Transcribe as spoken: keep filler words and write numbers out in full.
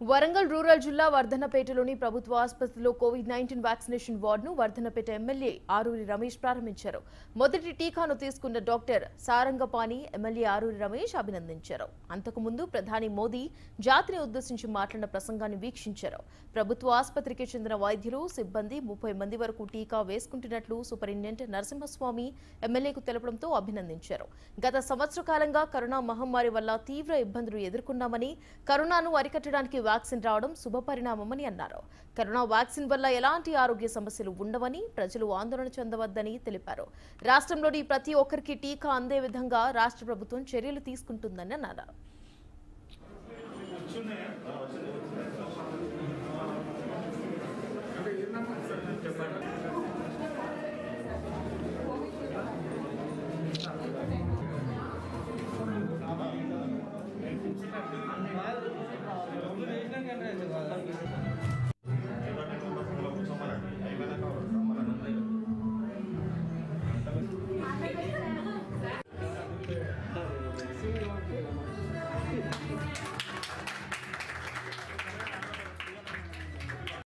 Warangal rural జిల్లా వర్ధన్నపేటలోని ప్రభుత్వ ఆసుపత్రిలో కోవిడ్ నైన్టీన్ వ్యాక్సినేషన్ వార్డును వర్ధన్నపేట ఎమ్మెల్యే ఆరూరి రమేష్ ప్రారంభించారు. మొదటి టీకాను తీసుకున్న డాక్టర్ సారంగపాణి ఎమ్మెల్యే ఆరూరి రమేష్ అభినందించారు. అంతకుముందు ప్రధాని మోదీ జాతిని ఉద్దేశించి మాట్లాడిన ప్రసంగాన్ని వీక్షించారు. ప్రభుత్వ ఆసుపత్రికి చెందిన వైద్యులు, సిబ్బంది ముప్పై మంది వరకు టీకా వేసుకుంటున్నట్లు సూపరింటెండెంట్ నరసింహస్వామి ఎమ్మెల్యేకు తెలపడంతో అభినందించారు. గత సంవత్సర కాలంగా కరోనా మహమ్మారి వల్ల తీవ్ర ఇబ్బందులు ఎదుర్కొన్నామని, కరోనాను అరికట్టడానికి వ్యాక్సిన్ రావడం శుభపరిణామమని అన్నారు. కరోనా వ్యాక్సిన్ వల్ల ఎలాంటి ఆరోగ్య సమస్యలు ఉండవని, ప్రజలు ఆందోళన చెందవద్దని తెలిపారు. రాష్ట్రంలోని ప్రతి ఒక్కరికి టీకా అందే విధంగా రాష్ట్ర ప్రభుత్వం చర్యలు తీసుకుంటుందని అన్నారు.